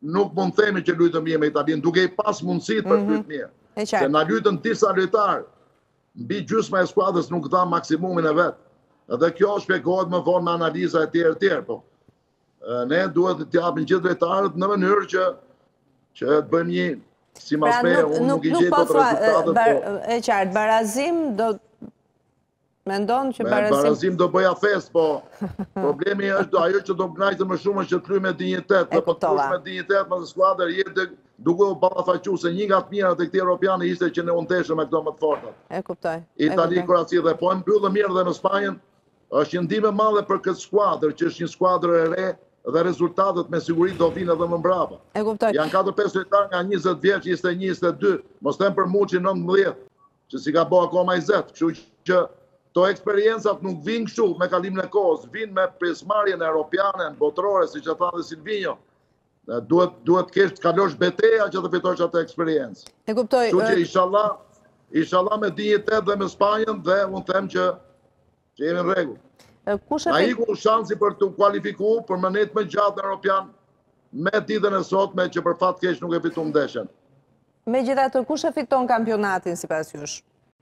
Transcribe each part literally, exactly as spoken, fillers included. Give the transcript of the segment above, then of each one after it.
nuk mund themi që lujtëm mirë me Italinë, duke i pas mundësit për të luajtur mirë. Se na lujtën disa lojtarë, mbi gjysma e skuadrës nuk dha maksimumin e vet. Edhe kjo shpjegohet më vonë me analiza e tjerë tjerë, po. Ne duhet të japim gjithë lojtarët në mënyrë që që të bëjmë një si mas me, unë nuk i gjej dot rezultatet, po. E qartë, barazim do mendon që barazim barazim do bëja fest, po problemi është ajo që do gnajtë më shumë është që të luaj me dinjitet, dhe po të luaj me dinjitet me skuadër jetë duke u ballafaqur se një nga të mirat e këtij europiani ishte që ne u ndeshëm me këto më të fortat. E kuptoj. Itali, Kroaci dhe po e mbyllë mirë dhe në Spanjën, është një ndihmë e madhe për këtë skuadër, që është një skuadër e re dhe rezultatet me siguri do vinë edhe më mbrapa. E kuptoj. Janë katër pesë lojtarë nga njëzet vjeç, njëzet e një, njëzet e dy, mos them për Muçin nëntëmbëdhjetë, që si ka bo akoma njëzet, kështu që to eksperiencat nuk vinë kështu me kalimin e kohës, vinë me pjesëmarrjen e europiane, botërore, siç e tha dhe Silvinho. Duhet duhet kesh të kalosh betejë që të fitosh atë eksperiencë. E kuptoj. Kështu që inshallah, inshallah me dinjitet dhe me Spanjën dhe unë them që që jemi në rregull. Na iku shansi për të kualifikuar për mënet më gjatë në Europian me ditën e sotme që për fat keq nuk e fituam ndeshjen. Megjithatë, kush e fiton kampionatin sipas jush?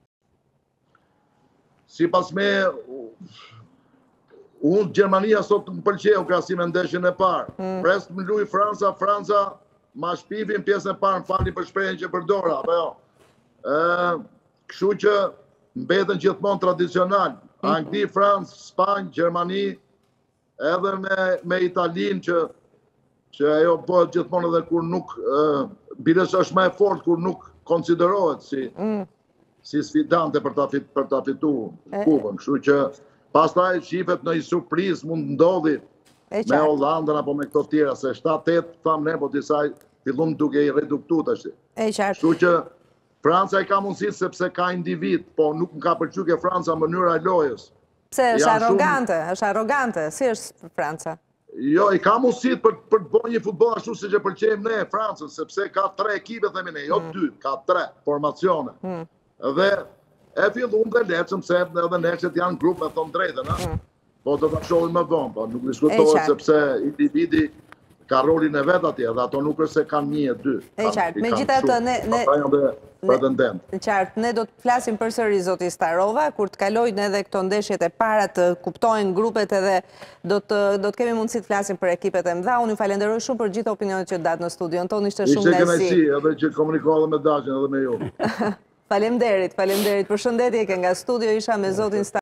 Sipas me unë Gjermania sot më pëlqeu krahasim me ndeshjen e parë. Pres të më luaj Franca, Franca ma shpifin pjesën e parë, fali për shprehjen që përdora, apo jo. Ë, kështu që mbeten gjithmonë tradicional. Angli, Francë, Spanjë, Gjermani, edhe me, me Italinë që, që ajo bëhet gjithmonë edhe kur nuk, biles është më e fortë kur nuk konsiderohet si, mm. si sfidante për ta, fit, për ta fitu kupën. Kështu që pastaj shifet në një surprizë mund ndodhi me Hollandën apo me këto tjera, se shtatë tetë tham ne, po disa fillum duke i reduktu tash. Kështu që Franca i ka mundësi sepse ka individ, po nuk më ka pëlqyer ke Franca mënyra e lojës. Pse është arrogante, është arrogante, si është Franca? Jo, i ka mundësi për për të bërë një futboll ashtu siç e pëlqejmë ne Francën, sepse ka tre ekipe themi ne, jo dy, ka tre formacione. Dhe e fillum dhe lecëm se edhe nexhet janë grup me thon drejtën, ëh. Po do ta shohim më vonë, po nuk diskutohet sepse individi ka rolin e vet atje, dhe ato nuk është se kanë një e dy. E qartë, megjithatë ne ne Në qartë, ne do të flasim përsëri zoti Starova, kur të kalojnë edhe këto ndeshjet e para të kuptojnë grupet edhe do të do të kemi mundësi të flasim për ekipet e mëdha. Unë ju falenderoj shumë për gjithë opinionet që datë në studion tonë, ishte shumë kënaqësi. kënaqësi. Ishte kënaqësi, edhe që komunikova me Dashën edhe me ju. Faleminderit, faleminderit. Përshëndetje ke nga studio, isha me zotin Starova.